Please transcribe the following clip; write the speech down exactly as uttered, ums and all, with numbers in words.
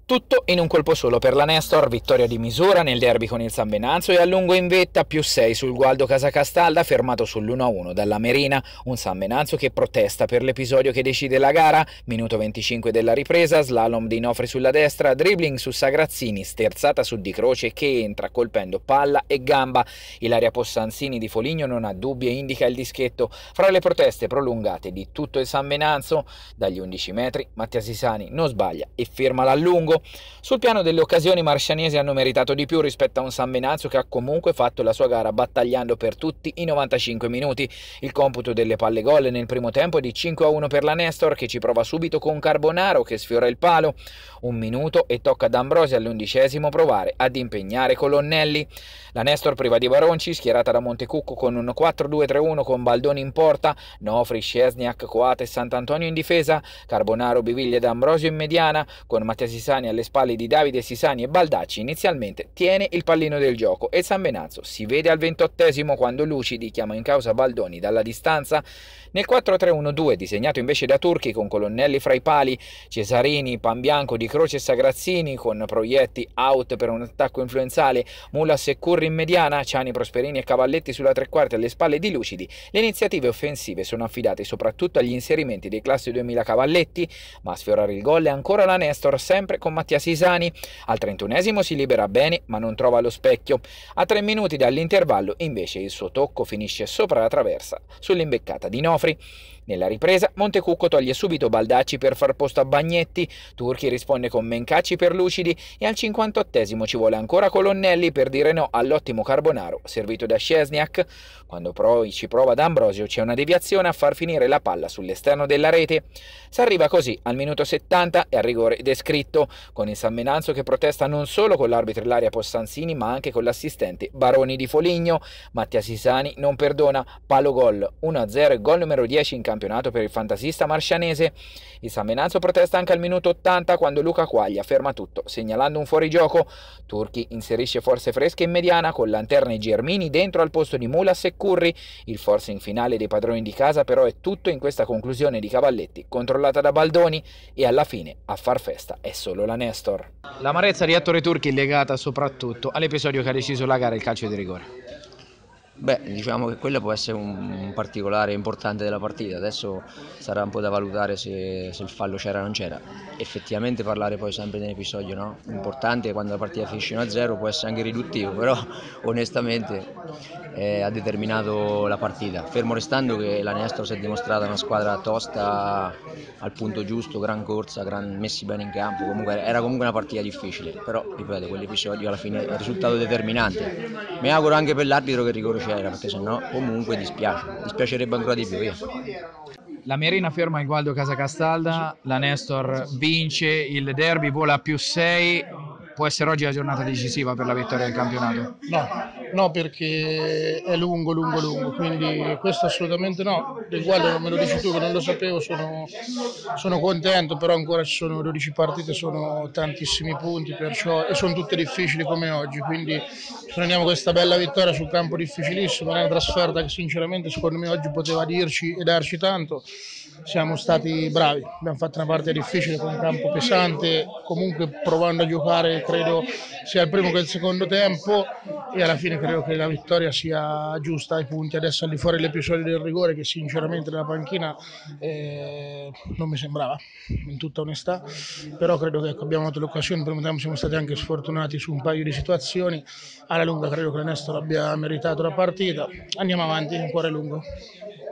Tutto in un colpo solo per la Nestor, vittoria di misura nel derby con il San Venanzo e a lungo in vetta, più sei sul Gualdo Casacastalda, fermato sull'uno a uno dalla Merina. Un San Venanzo che protesta per l'episodio che decide la gara, minuto venticinque della ripresa, slalom di Nofri sulla destra, dribbling su Sagrazzini, sterzata su Di Croce che entra colpendo palla e gamba. Ilaria Possanzini di Foligno non ha dubbi e indica il dischetto. Fra le proteste prolungate di tutto il San Venanzo, dagli undici metri, Mattia Sisani non sbaglia e ferma l'allungo. Sul piano delle occasioni, i marscianesi hanno meritato di più rispetto a un San Venanzo che ha comunque fatto la sua gara battagliando per tutti i novantacinque minuti. Il computo delle palle gol nel primo tempo è di cinque a uno per la Nestor, che ci prova subito con Carbonaro che sfiora il palo. Un minuto e tocca ad Ambrosi all'undicesimo provare ad impegnare Colonnelli. La Nestor priva di Baronci, schierata da Montecucco con un quattro due tre uno con Baldoni in porta, Nofri, Szczesniak, Coate e Sant'Antonio in difesa, Carbonaro, Biviglia ed Ambrosio in mediana, con Mattia Sisani alle spalle di Davide Sisani e Baldacci. Inizialmente tiene il pallino del gioco e il San Venanzo si vede al ventottesimo quando Lucidi chiama in causa Baldoni dalla distanza. Nel quattro tre uno due, disegnato invece da Turchi con Colonnelli fra i pali, Cesarini, Panbianco, Di Croce e Sagrazzini con Proietti out per un attacco influenzale, Mulas e Curri in mediana, Ciani, Prosperini e Cavalletti sulla tre quarti alle spalle di Lucidi. Le iniziative offensive sono affidate soprattutto agli inserimenti dei classi duemila Cavalletti, ma a sfiorare il gol è ancora la Nestor, sempre con Mattia Sisani. Al trentunesimo si libera bene ma non trova lo specchio. A tre minuti dall'intervallo invece il suo tocco finisce sopra la traversa sull'imbeccata di Nofri. Nella ripresa Montecucco toglie subito Baldacci per far posto a Bagnetti, Turchi risponde con Mencacci per Lucidi e al cinquantottesimo ci vuole ancora Colonnelli per dire no all'ottimo Carbonaro servito da Szczesniak. Quando poi ci prova D'Ambrosio c'è una deviazione a far finire la palla sull'esterno della rete. Si arriva così al minuto settanta e al rigore descritto, con il San Venanzo che protesta non solo con l'arbitro Ilaria Possanzini ma anche con l'assistente Baroni di Foligno. Mattia Sisani non perdona, palo gol uno a zero e gol numero dieci in campionato per il fantasista marscianese. Il San Venanzo protesta anche al minuto ottanta quando Luca Quaglia ferma tutto segnalando un fuorigioco. Turchi inserisce forze fresche in mediana con Lanterna e Germini dentro al posto di Mulas e Curri. Il forcing finale dei padroni di casa però è tutto in questa conclusione di Cavalletti controllata da Baldoni e alla fine a far festa è solo la Nestor. L'amarezza di Ettore Turchi è legata soprattutto all'episodio che ha deciso la gara, il calcio di rigore. Beh, diciamo che quello può essere un particolare importante della partita, adesso sarà un po' da valutare se, se il fallo c'era o non c'era. Effettivamente parlare poi sempre di un episodio, no? Importante quando la partita finisce uno a zero può essere anche riduttivo, però onestamente eh, ha determinato la partita. Fermo restando che la Nestor si è dimostrata una squadra tosta al punto giusto, gran corsa, gran, messi bene in campo, comunque era comunque una partita difficile, però ripeto, quell'episodio alla fine è il risultato determinante. Mi auguro anche per l'arbitro che il rigore c'era, perché sennò comunque dispiace, dispiacerebbe ancora di più. Io. La Merina ferma il Gualdo Casacastalda, la Nestor vince il derby, vola a più sei. Può essere oggi la giornata decisiva per la vittoria del campionato? No, no, perché è lungo, lungo, lungo, quindi questo assolutamente no. Del Gualdo me lo dici tu che non lo sapevo, sono, sono contento, però ancora ci sono dodici partite, sono tantissimi punti, perciò, e sono tutte difficili come oggi, quindi prendiamo questa bella vittoria sul campo difficilissimo, è una trasferta che sinceramente secondo me oggi poteva dirci e darci tanto. Siamo stati bravi, abbiamo fatto una partita difficile con un campo pesante, comunque provando a giocare credo sia il primo che il secondo tempo e alla fine credo che la vittoria sia giusta ai punti. Adesso al di fuori l'episodio del rigore che sinceramente nella panchina eh, non mi sembrava, in tutta onestà, però credo che ecco, abbiamo avuto l'occasione, nel primo tempo siamo stati anche sfortunati su un paio di situazioni, alla lunga credo che la Nestor abbia meritato la partita, andiamo avanti, ancora è lungo.